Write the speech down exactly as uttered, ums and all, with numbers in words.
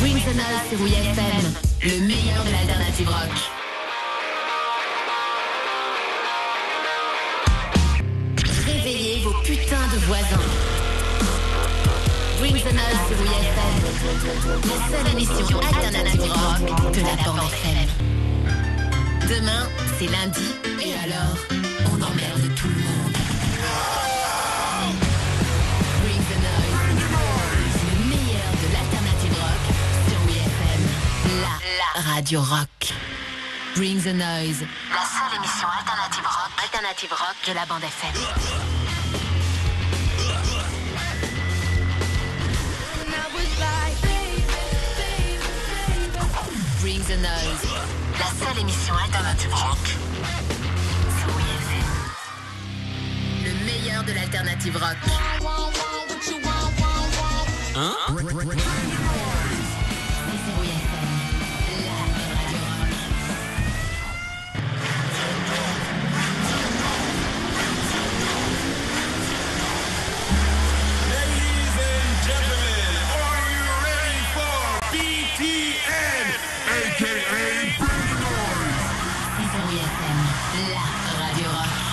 Bring the Noise sur W F M, le meilleur de l'alternative rock. Réveillez vos putains de voisins. Bring the Noise sur W F M, la seule émission alternative rock de la bande F M. Demain, c'est lundi, et alors, on emmerde tout le monde. Bring the Noise, le meilleur de l'alternative rock sur W F M, la, la radio rock. Bring the Noise, la seule émission alternative rock, alternative rock de la bande F M. Bring the Noise, la seule émission alternative rock sur W F M. Le meilleur de l'alternative rock. Hein? C'est W F M, la radio rock. Ladies and gentlemen, are you ready for B T N, a k a Bring the Noise? C'est W F M, la radio rock.